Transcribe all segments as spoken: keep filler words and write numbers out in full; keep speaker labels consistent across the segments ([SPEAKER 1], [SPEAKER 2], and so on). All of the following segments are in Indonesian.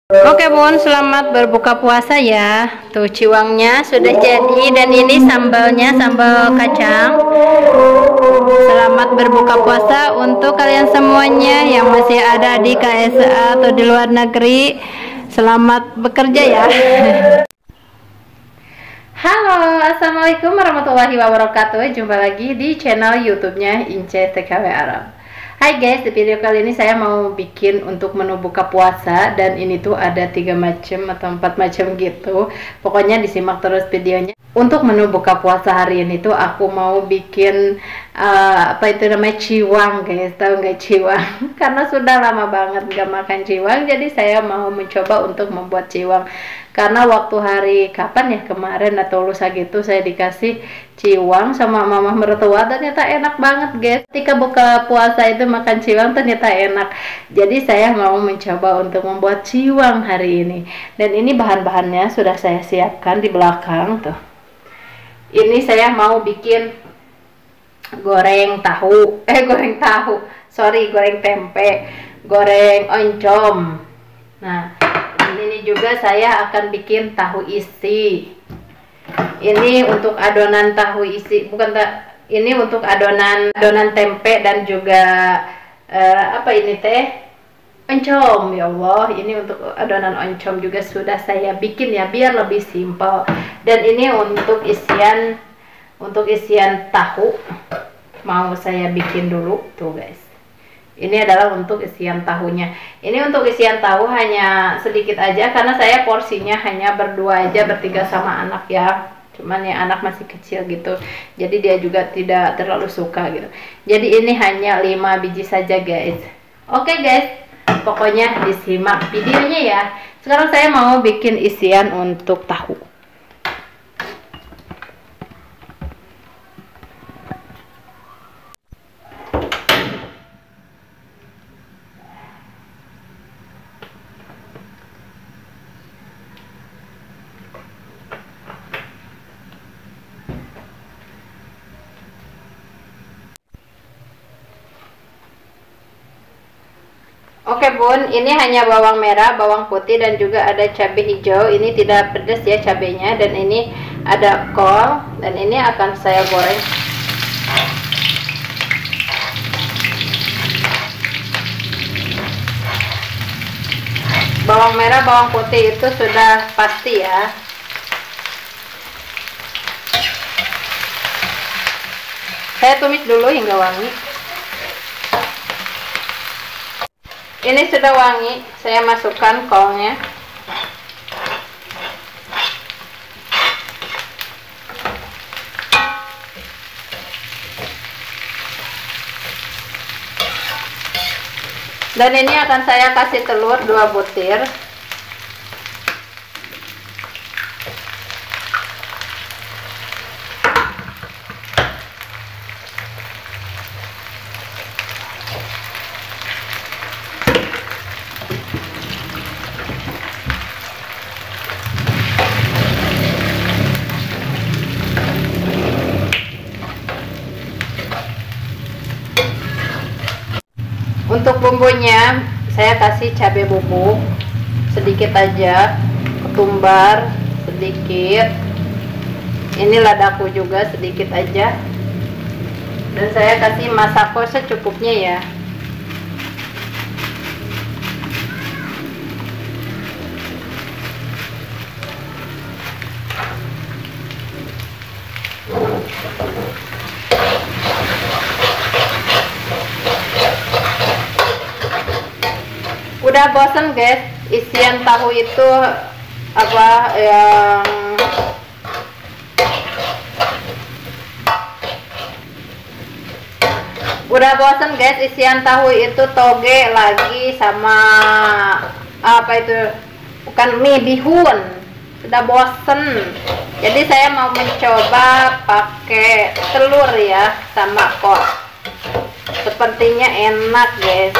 [SPEAKER 1] Oke bun, selamat berbuka puasa ya. Tuh ciwangnya sudah jadi dan ini sambalnya sambal kacang. Selamat berbuka puasa untuk kalian semuanya yang masih ada di K S A atau di luar negeri. Selamat bekerja ya. Halo, assalamualaikum warahmatullahi wabarakatuh. Jumpa lagi di channel YouTube-nya Ince T K W Arab. Hai guys, di video kali ini saya mau bikin untuk menu buka puasa. Dan ini tuh ada tiga macam atau empat macam gitu. Pokoknya disimak terus videonya. Untuk menu buka puasa hari ini tuh aku mau bikin uh, apa itu namanya ciwang guys. Tahu nggak ciwang? Karena sudah lama banget nggak makan ciwang, jadi saya mau mencoba untuk membuat ciwang. Karena waktu hari kapan ya, kemarin atau lusa gitu, saya dikasih ciwang sama mama mertua, ternyata enak banget guys. Ketika buka puasa itu makan ciwang ternyata enak. Jadi saya mau mencoba untuk membuat ciwang hari ini. Dan ini bahan-bahannya sudah saya siapkan di belakang tuh. Ini saya mau bikin goreng tahu, eh goreng tahu, sorry goreng tempe, goreng oncom. Nah, ini juga saya akan bikin tahu isi. Ini untuk adonan tahu isi, bukan tak, ini untuk adonan adonan tempe dan juga uh, apa ini teh? Oncom. Ya Allah, ini untuk adonan oncom juga sudah saya bikin ya, biar lebih simpel. Dan ini untuk isian untuk isian tahu mau saya bikin dulu tuh guys. Ini adalah untuk isian tahunya. Ini untuk isian tahu hanya sedikit aja karena saya porsinya hanya berdua aja, bertiga sama anak ya. Cuman ya anak masih kecil gitu. Jadi dia juga tidak terlalu suka gitu. Jadi ini hanya lima biji saja guys. Oke guys, pokoknya disimak videonya ya. Sekarang saya mau bikin isian untuk tahu. Oke bun, ini hanya bawang merah, bawang putih, dan juga ada cabai hijau. Ini tidak pedas ya cabenya. Dan ini ada kol, dan ini akan saya goreng. Bawang merah, bawang putih itu sudah pasti ya. Saya tumis dulu hingga wangi. Ini sudah wangi, saya masukkan kolnya. Dan ini akan saya kasih telur dua butir. Untuk bumbunya saya kasih cabai bubuk sedikit aja, ketumbar sedikit, ini ladaku juga sedikit aja, dan saya kasih masako secukupnya ya. Udah bosen guys, isian tahu itu apa yang udah bosen guys, isian tahu itu toge lagi sama apa itu, bukan mie, bihun. Sudah bosen. Jadi saya mau mencoba pakai telur ya sama kol. Sepertinya enak guys.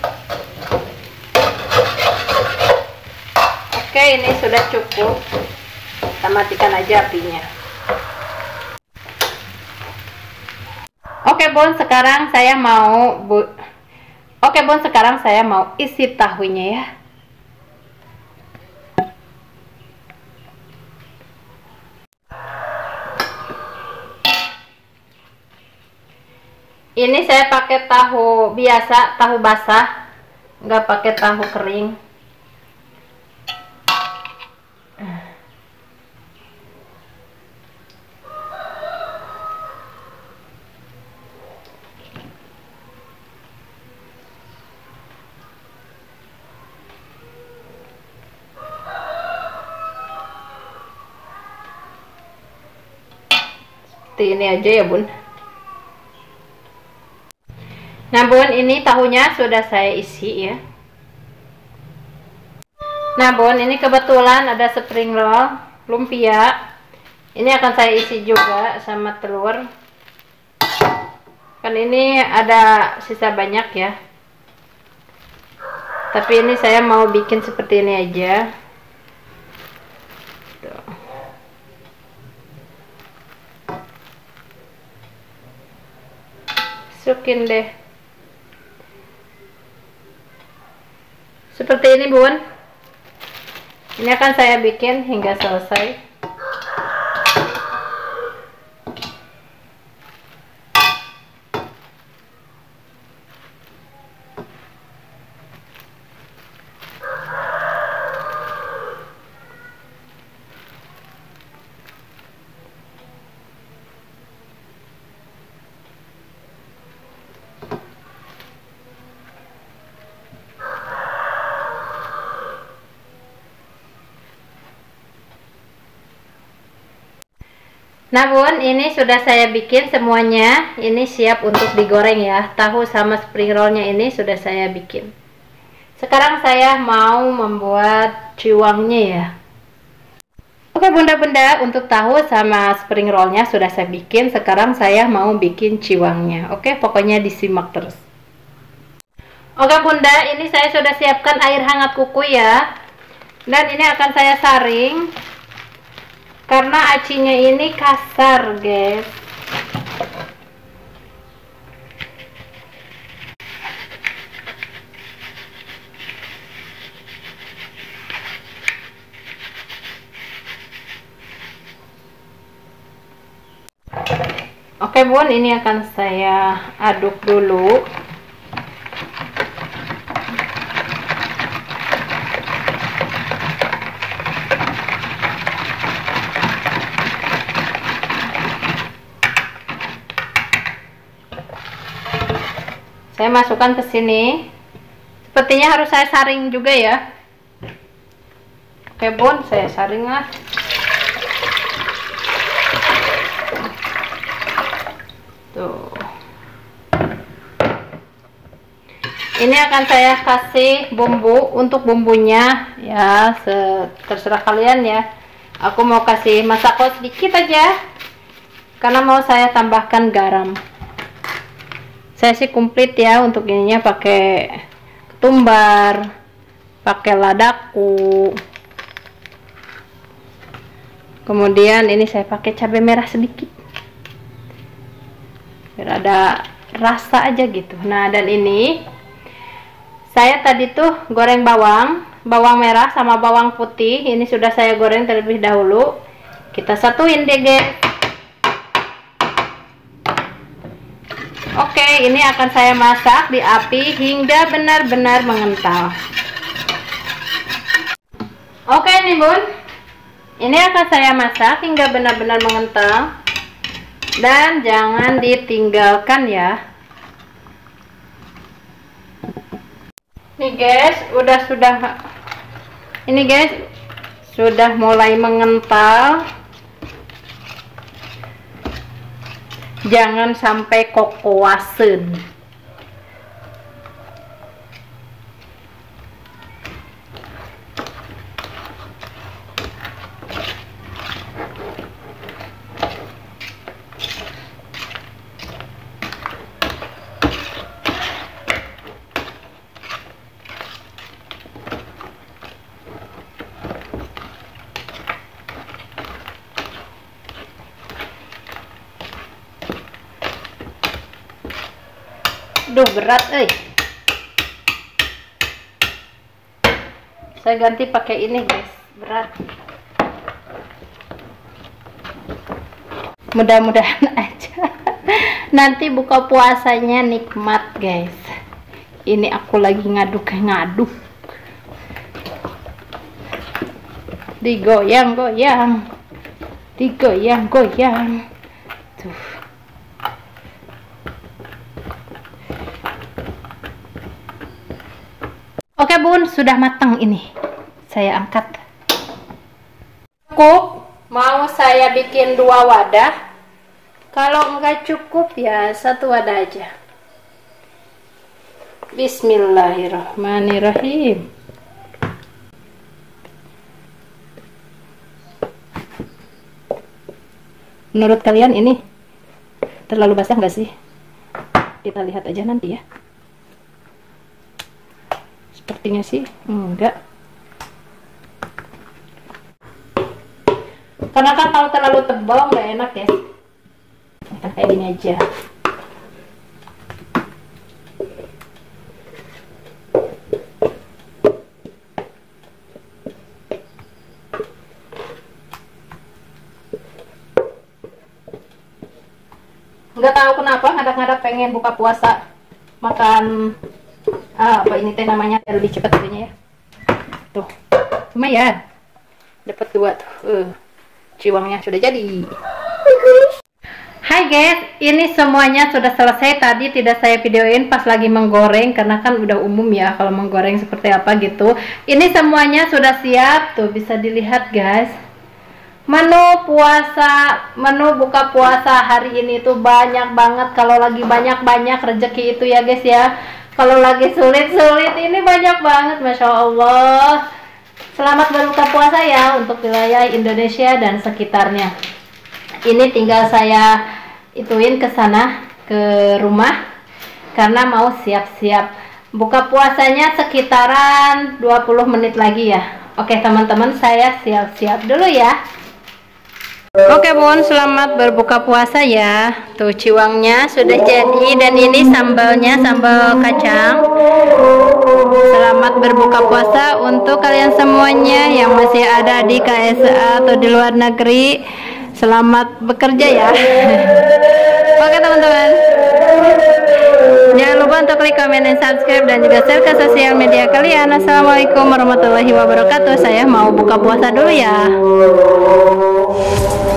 [SPEAKER 1] Oke, ini sudah cukup. Kita matikan aja apinya. Oke bun, sekarang saya mau bu Oke bun, sekarang saya mau isi tahunya ya. Ini saya pakai tahu biasa, tahu basah, nggak pakai tahu kering. Seperti ini aja ya bun. Nah bun, ini tahunya sudah saya isi ya. Nah bun, ini kebetulan ada spring roll lumpia. Ini akan saya isi juga sama telur. Kan ini ada sisa banyak ya. Tapi ini saya mau bikin seperti ini aja. Tuh. Masukin deh. Seperti ini bun. Ini akan saya bikin hingga selesai. Nah bun, ini sudah saya bikin semuanya. Ini siap untuk digoreng ya. Tahu sama spring rollnya ini sudah saya bikin. Sekarang saya mau membuat ciwangnya ya. Oke bunda-bunda, untuk tahu sama spring rollnya sudah saya bikin. Sekarang saya mau bikin ciwangnya. Oke, pokoknya disimak terus. Oke bunda, ini saya sudah siapkan air hangat kuku ya. Dan ini akan saya saring. Karena acinya ini kasar guys. Oke bun, ini akan saya aduk dulu. Saya masukkan ke sini. Sepertinya harus saya saring juga ya. Oke bun, saya saring lah. Tuh. Ini akan saya kasih bumbu. Untuk bumbunya ya terserah kalian ya. Aku mau kasih masako sedikit aja karena mau saya tambahkan garam. Saya sih komplit ya untuk ininya, pakai ketumbar, pakai ladaku. Kemudian ini saya pakai cabai merah sedikit. Biar ada rasa aja gitu. Nah, dan ini saya tadi tuh goreng bawang, bawang merah sama bawang putih. Ini sudah saya goreng terlebih dahulu. Kita satuin deh, guys. Oke, ini akan saya masak di api hingga benar-benar mengental. Oke nih bun, ini akan saya masak hingga benar-benar mengental. Dan jangan ditinggalkan ya. Nih guys, udah sudah ini guys sudah mulai mengental. Jangan sampai kokoasen. Duh, berat eh. Saya ganti pakai ini guys, berat. Mudah-mudahan aja Nanti buka puasanya nikmat guys. Ini aku lagi ngaduk-ngaduk, digoyang-goyang, digoyang-goyang tuh. Oke bun, sudah matang ini. Saya angkat. Cukup, mau saya bikin dua wadah. Kalau enggak cukup ya satu wadah aja. Bismillahirrahmanirrahim. Menurut kalian ini terlalu basah nggak sih? Kita lihat aja nanti ya. Sepertinya sih enggak. Karena kan kalau terlalu tebal nggak enak ya. Kita kayak gini aja. Nggak tahu kenapa ngadak-ngadak pengen buka puasa makan ah, apa ini teh namanya, lebih cepat sebenarnya ya. Tuh lumayan dapat dua tuh. Uh, ciwangnya sudah jadi. Hai guys, ini semuanya sudah selesai. Tadi tidak saya videoin pas lagi menggoreng karena kan udah umum ya kalau menggoreng seperti apa gitu. Ini semuanya sudah siap tuh, bisa dilihat guys. Menu puasa, menu buka puasa hari ini tuh banyak banget. Kalau lagi banyak-banyak rezeki itu ya guys ya. Kalau lagi sulit-sulit ini banyak banget, Masya Allah. Selamat berbuka puasa ya untuk wilayah Indonesia dan sekitarnya. Ini tinggal saya ituin ke sana, ke rumah, karena mau siap-siap buka puasanya sekitaran dua puluh menit lagi ya. Oke teman-teman, saya siap-siap dulu ya. Oke bun, selamat berbuka puasa ya. Tuh ciwangnya sudah jadi dan ini sambalnya sambal kacang. Selamat berbuka puasa untuk kalian semuanya yang masih ada di K S A atau di luar negeri. Selamat bekerja ya. Oke teman-teman, jangan lupa untuk klik komen dan subscribe dan juga share ke sosial media kalian. Assalamualaikum warahmatullahi wabarakatuh. Saya mau buka puasa dulu ya.